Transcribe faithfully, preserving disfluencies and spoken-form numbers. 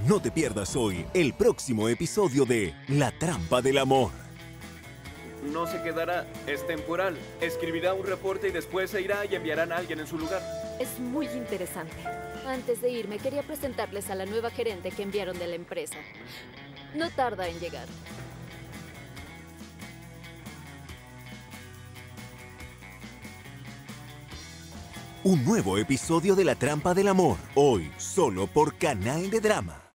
No te pierdas hoy el próximo episodio de La Trampa del Amor. No se quedará, es temporal. Escribirá un reporte y después se irá y enviarán a alguien en su lugar. Es muy interesante. Antes de irme, quería presentarles a la nueva gerente que enviaron de la empresa. No tarda en llegar. Un nuevo episodio de La Trampa del Amor, hoy solo por Canal de Drama.